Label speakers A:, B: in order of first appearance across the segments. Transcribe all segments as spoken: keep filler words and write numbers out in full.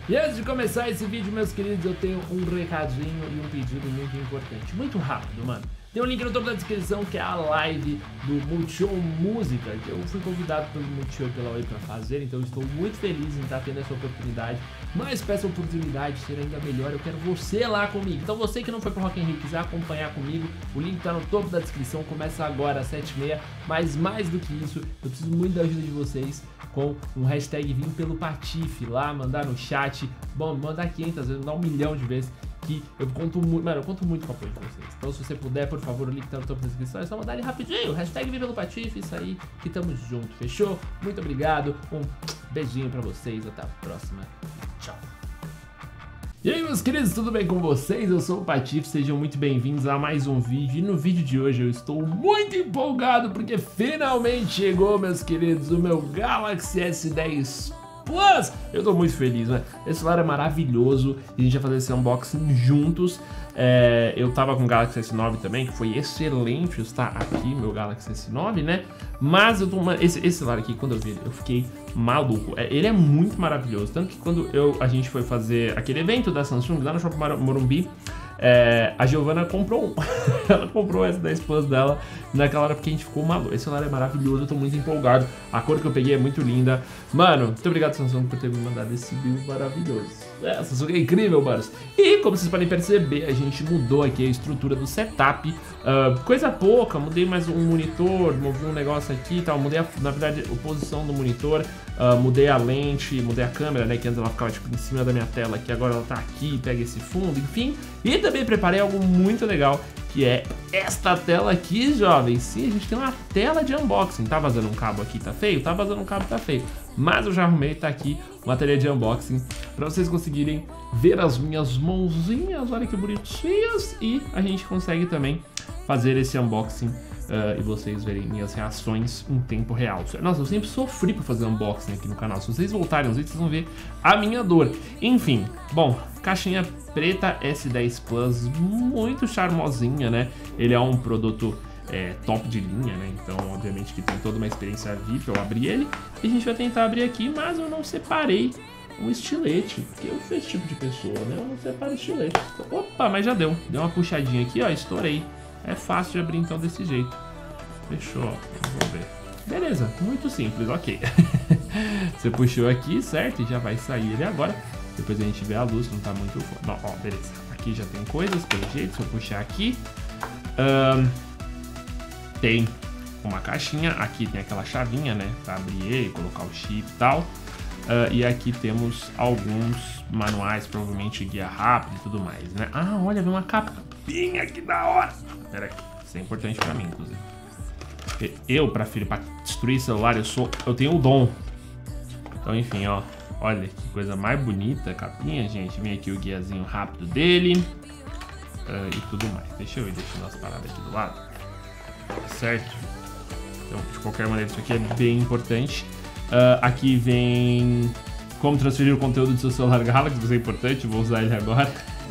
A: E antes de começar esse vídeo, meus queridos, eu tenho um recadinho e um pedido muito importante. Muito rápido, mano. Tem um link no topo da descrição que é a live do Multishow Música, que eu fui convidado pelo Multishow e pela Oi pra fazer, então eu estou muito feliz em estar tendo essa oportunidade. Mas para essa oportunidade ser ainda melhor, eu quero você lá comigo. Então você que não foi pro Rock in Rio e quiser acompanhar comigo, o link tá no topo da descrição, começa agora às sete e meia. Mas mais do que isso, eu preciso muito da ajuda de vocês com um hashtag Vim pelo Patife lá, mandar no chat, bom, mandar quinhentas vezes, mandar um milhão de vezes, que eu conto muito, mano, eu conto muito com o apoio de vocês. Então se você puder, por favor, o link tá no topo da descrição, é só mandar ele rapidinho, hashtag Vim pelo Patife, isso aí, que tamo junto, fechou? Muito obrigado, um beijinho pra vocês, até a próxima, tchau! E aí, meus queridos, tudo bem com vocês? Eu sou o Patife, sejam muito bem-vindos a mais um vídeo. E no vídeo de hoje eu estou muito empolgado porque finalmente chegou, meus queridos, o meu Galaxy S dez Plus. Eu tô muito feliz, né? Esse celular é maravilhoso e a gente vai fazer esse unboxing juntos. É, eu tava com o Galaxy S nove também, que foi excelente estar aqui, meu Galaxy S nove, né? Mas eu tô, esse, esse celular aqui, quando eu vi ele, eu fiquei maluco. É, ele é muito maravilhoso, tanto que quando eu, a gente foi fazer aquele evento da Samsung lá no Shopping Morumbi, é, a Giovana comprou um. Ela comprou o S dez Plus dela naquela hora porque a gente ficou maluco. Esse celular é maravilhoso, eu tô muito empolgado. A cor que eu peguei é muito linda. Mano, muito obrigado, Samsung, por ter me mandado esse build maravilhoso. É, a Samsung é incrível, manos. E como vocês podem perceber, a gente mudou aqui a estrutura do setup. Uh, coisa pouca, mudei mais um monitor, movi um negócio aqui e tal. Mudei, a, na verdade, a posição do monitor. Uh, mudei a lente, mudei a câmera, né? Que antes ela ficava tipo em cima da minha tela, que agora ela tá aqui, pega esse fundo, enfim. E também preparei algo muito legal, que é esta tela aqui, jovens. Sim, a gente tem uma tela de unboxing. Tá vazando um cabo aqui, tá feio? Tá vazando um cabo, tá feio. Mas eu já arrumei, tá aqui uma tela de unboxing pra vocês conseguirem ver as minhas mãozinhas, olha que bonitinhas. E a gente consegue também fazer esse unboxing Uh, e vocês verem minhas reações em tempo real. Nossa, eu sempre sofri pra fazer unboxing aqui no canal. Se vocês voltarem aos vídeos, vocês vão ver a minha dor. Enfim, bom, caixinha preta S dez Plus, muito charmosinha, né? Ele é um produto é, top de linha, né? Então, obviamente que tem toda uma experiência V I P. Eu abri ele e a gente vai tentar abrir aqui, mas eu não separei um estilete, porque eu sou esse tipo de pessoa, né? Eu não separo estilete. Opa, mas já deu. Deu uma puxadinha aqui, ó, estourei. É fácil de abrir então desse jeito. Fechou, vamos ver. Beleza, muito simples, ok. Você puxou aqui, certo? E já vai sair ele agora. Depois a gente vê a luz, não tá muito forte. Não, ó, beleza. Aqui já tem coisas, pelo jeito. Se eu puxar aqui, um, tem uma caixinha. Aqui tem aquela chavinha, né? Pra abrir ele, colocar o chip e tal. Uh, e aqui temos alguns manuais, provavelmente guia rápido e tudo mais, né? Ah, olha, vem uma capinha que da hora. Pera aí, isso é importante pra mim, inclusive. Eu, pra filho, pra destruir celular, eu sou, eu tenho o dom. Então, enfim, ó, olha que coisa mais bonita, capinha, gente. Vem aqui o guiazinho rápido dele uh, e tudo mais. Deixa eu ir deixando as paradas aqui do lado, certo? Então, de qualquer maneira, isso aqui é bem importante. Uh, aqui vem como transferir o conteúdo do seu celular Galaxy, isso é importante, vou usar ele agora.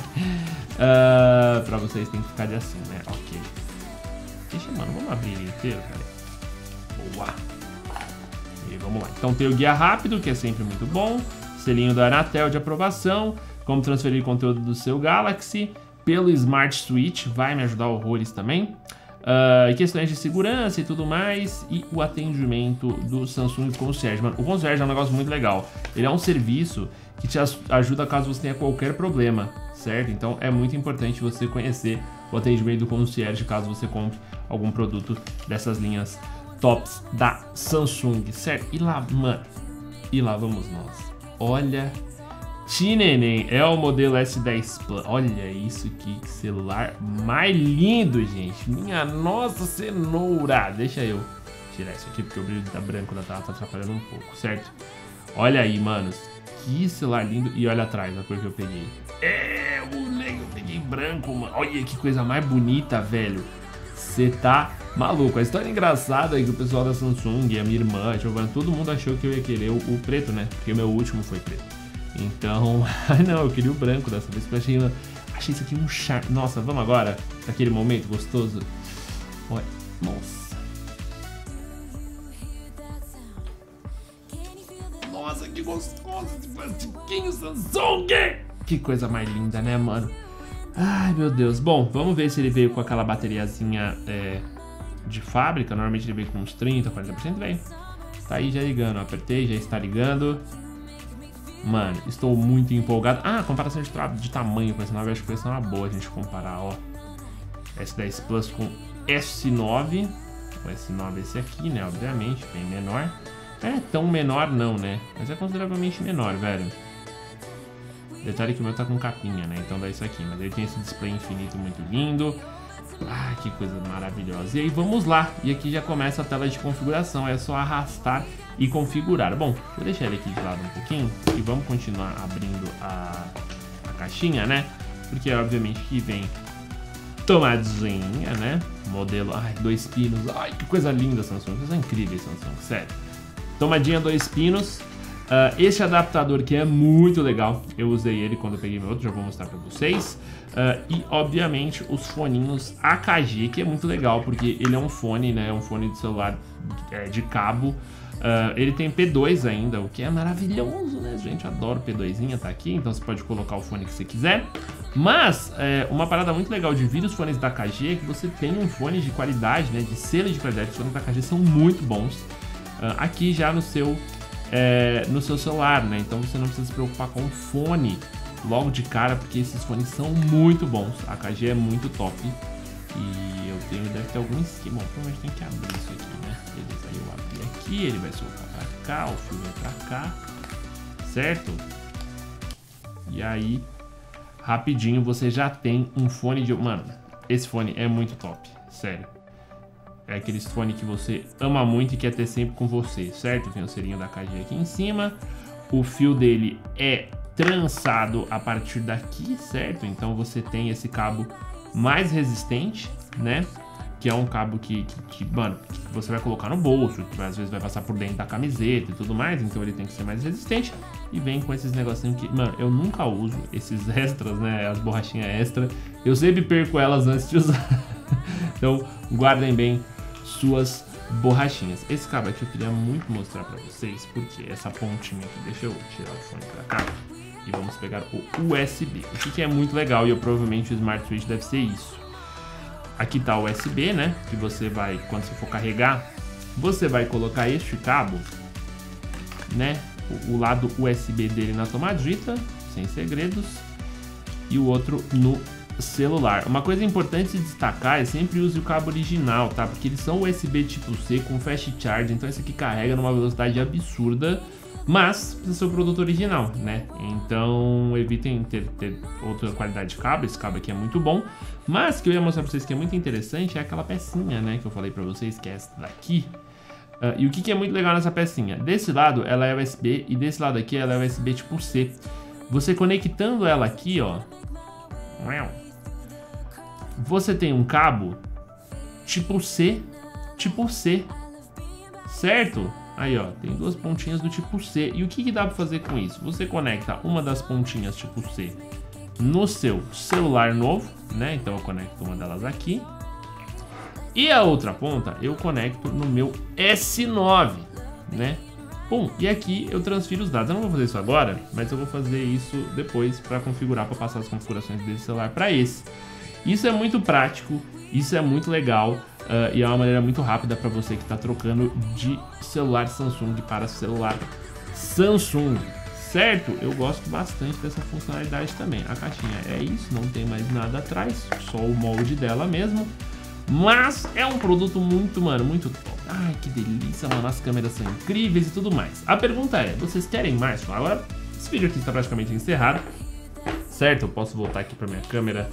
A: uh, pra vocês tem que ficar de assim, né? Ok. Deixa, mano, vamos abrir ele inteiro, cara. Boa. E vamos lá. Então tem o guia rápido, que é sempre muito bom. Selinho da Anatel de aprovação. Como transferir conteúdo do seu Galaxy pelo Smart Switch, vai me ajudar horrores também. Uh, questões de segurança e tudo mais, e o atendimento do Samsung Concierge. Mano, o Concierge é um negócio muito legal. Ele é um serviço que te ajuda caso você tenha qualquer problema, certo? Então é muito importante você conhecer o atendimento do Concierge caso você compre algum produto dessas linhas tops da Samsung, certo? E lá, mano, e lá vamos nós. Olha, Tineném, é o modelo S dez Plus. Olha isso, que celular mais lindo, gente. Minha nossa cenoura. Deixa eu tirar isso aqui, porque o brilho tá branco da tela tá atrapalhando um pouco, certo? Olha aí, manos. Que celular lindo. E olha atrás a cor que eu peguei. É, moleque, eu peguei branco, mano. Olha que coisa mais bonita, velho. Você tá maluco. A história engraçada é que o pessoal da Samsung, a minha irmã, a Giovana, todo mundo achou que eu ia querer o, o preto, né? Porque o meu último foi preto. Então, não, eu queria o branco dessa vez, porque eu achei, achei isso aqui um charme. Nossa, vamos agora, naquele momento gostoso. Olha, nossa. Nossa, que gostoso. Nossa, esse plastiquinho Samsung! Que coisa mais linda, né, mano? Ai, meu Deus. Bom, vamos ver se ele veio com aquela bateriazinha é, de fábrica. Normalmente ele veio com uns trinta, quarenta por cento, velho. Tá aí já ligando, apertei, já está ligando. Mano, estou muito empolgado. Ah, comparação de, de tamanho com esse nove, acho que vai ser uma boa a gente comparar, ó. S dez Plus com S nove. O S nove é esse aqui, né, obviamente, bem menor. É tão menor não, né, mas é consideravelmente menor, velho. Detalhe que o meu tá com capinha, né, então dá isso aqui. Mas ele tem esse display infinito muito lindo. Ah, que coisa maravilhosa. E aí vamos lá, e aqui já começa a tela de configuração. É só arrastar e configurar. Bom, deixa eu deixar ele aqui de lado um pouquinho e vamos continuar abrindo a, a caixinha, né, porque obviamente que vem tomadinha, né, modelo, ai, dois pinos, ai, que coisa linda, Samsung, coisa incrível, Samsung, sério. Tomadinha dois pinos. Uh, este adaptador que é muito legal, eu usei ele quando eu peguei meu outro, já vou mostrar pra vocês. Uh, e obviamente os foninhos A K G, que é muito legal, porque ele é um fone, né, um fone de celular é, de cabo. Uh, ele tem P dois ainda, o que é maravilhoso, né, gente? Adoro P dois, tá aqui, então você pode colocar o fone que você quiser. Mas, é, uma parada muito legal de vir os fones da A K G é que você tem um fone de qualidade, né, de selo de qualidade. Os fones da A K G são muito bons. Uh, aqui já no seu, é, no seu celular, né, então você não precisa se preocupar com o fone logo de cara, porque esses fones são muito bons. A A K G é muito top. E eu tenho, deve ter algum esquema. Bom, provavelmente tem que abrir isso aqui, né? Beleza, aí eu abri aqui, ele vai soltar pra cá, o fio vai pra cá, certo? E aí, rapidinho, você já tem um fone de... Mano, esse fone é muito top, sério. É aquele fone que você ama muito e quer ter sempre com você, certo? Tem o selinho da A K G aqui em cima. O fio dele é trançado a partir daqui, certo? Então você tem esse cabo mais resistente, né? Que é um cabo que, que, que, mano, que você vai colocar no bolso, que às vezes vai passar por dentro da camiseta e tudo mais, então ele tem que ser mais resistente. E vem com esses negocinhos que, mano, eu nunca uso esses extras, né? As borrachinhas extra. Eu sempre perco elas antes de usar. Então, guardem bem suas borrachinhas. Esse cabo aqui eu queria muito mostrar pra vocês, porque essa pontinha aqui, deixa eu tirar o fone pra cá. E vamos pegar o U S B. O que, que é muito legal, e eu, provavelmente o Smart Switch deve ser isso. Aqui tá o U S B, né? Que você vai, quando você for carregar, você vai colocar este cabo, né? O, o lado U S B dele na tomadita, sem segredos, e o outro no celular. Uma coisa importante de destacar é sempre use o cabo original, tá? Porque eles são U S B tipo C com fast charge, então esse aqui carrega numa velocidade absurda. Mas precisa ser o produto original, né? Então evitem ter, ter outra qualidade de cabo. Esse cabo aqui é muito bom. Mas o que eu ia mostrar pra vocês que é muito interessante é aquela pecinha, né? Que eu falei pra vocês, que é essa daqui. Uh, e o que, que é muito legal nessa pecinha? Desse lado ela é U S B e desse lado aqui ela é U S B tipo C. Você conectando ela aqui, ó, você tem um cabo tipo C, tipo C, certo? Aí, ó, tem duas pontinhas do tipo C. E o que, que dá pra fazer com isso? Você conecta uma das pontinhas tipo C no seu celular novo, né? Então eu conecto uma delas aqui. E a outra ponta eu conecto no meu S nove, né? Bom, e aqui eu transfiro os dados. Eu não vou fazer isso agora, mas eu vou fazer isso depois para configurar, para passar as configurações desse celular para esse. Isso é muito prático, isso é muito legal. Uh, e é uma maneira muito rápida para você que está trocando de celular Samsung para celular Samsung, certo? Eu gosto bastante dessa funcionalidade também. A caixinha é isso, não tem mais nada atrás, só o molde dela mesmo. Mas é um produto muito, mano, muito top. Ai, que delícia, mano, as câmeras são incríveis e tudo mais. A pergunta é, vocês querem mais? Agora, esse vídeo aqui está praticamente encerrado, certo? Eu posso voltar aqui para minha câmera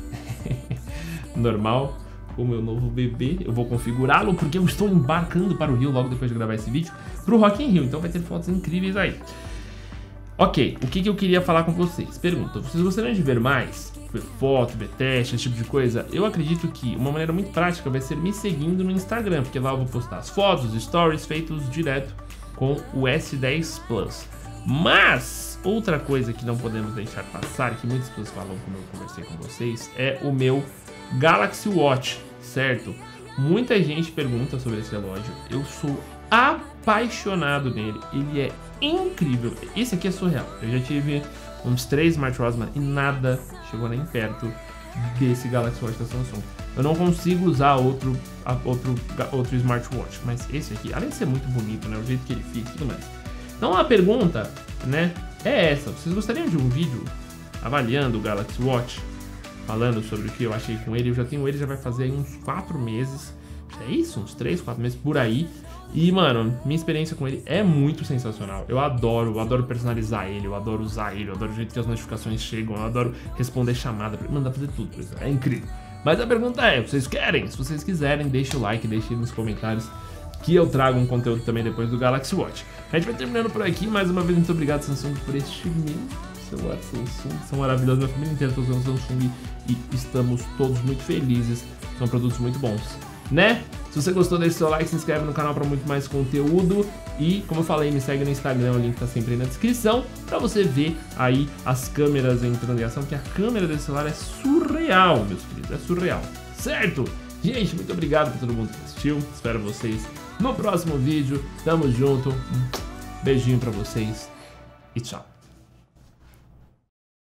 A: normal. O meu novo bebê, eu vou configurá-lo porque eu estou embarcando para o Rio logo depois de gravar esse vídeo pro Rock in Rio, então vai ter fotos incríveis aí. Ok, o que, que eu queria falar com vocês? Pergunta, vocês gostariam de ver mais? Ver foto, ver teste, esse tipo de coisa? Eu acredito que uma maneira muito prática vai ser me seguindo no Instagram, porque lá eu vou postar as fotos, stories feitos direto com o S dez Plus. Mas, outra coisa que não podemos deixar passar, que muitas pessoas falam como eu conversei com vocês, é o meu Galaxy Watch, certo? Muita gente pergunta sobre esse relógio. Eu sou apaixonado nele, ele é incrível. Esse aqui é surreal. Eu já tive uns três smartwatches, mano, e nada chegou nem perto desse Galaxy Watch da Samsung. Eu não consigo usar outro, outro, outro smartwatch, mas esse aqui, além de ser muito bonito, né, o jeito que ele fica e tudo mais. Então a pergunta, né, é essa. Vocês gostariam de um vídeo avaliando o Galaxy Watch? Falando sobre o que eu achei com ele. Eu já tenho ele, já vai fazer aí uns quatro meses. É isso? Uns três, quatro meses por aí. E, mano, minha experiência com ele é muito sensacional. Eu adoro, eu adoro personalizar ele, eu adoro usar ele, eu adoro o jeito que as notificações chegam, eu adoro responder chamada, mandar fazer tudo, é incrível. Mas a pergunta é, vocês querem? Se vocês quiserem, deixa o like, deixa aí nos comentários que eu trago um conteúdo também depois do Galaxy Watch. A gente vai terminando por aqui, mais uma vez, muito obrigado, Samsung, por este lindo celular Samsung, são maravilhosos, minha família inteira está usando Samsung e estamos todos muito felizes, são produtos muito bons, né? Se você gostou, deixa seu like, se inscreve no canal para muito mais conteúdo e, como eu falei, me segue no Instagram, o link tá sempre aí na descrição, para você ver aí as câmeras entrando em ação, porque a câmera desse celular é surreal, meus queridos, é surreal, certo? Gente, muito obrigado por todo mundo que assistiu, espero vocês no próximo vídeo, tamo junto, um beijinho para vocês e tchau.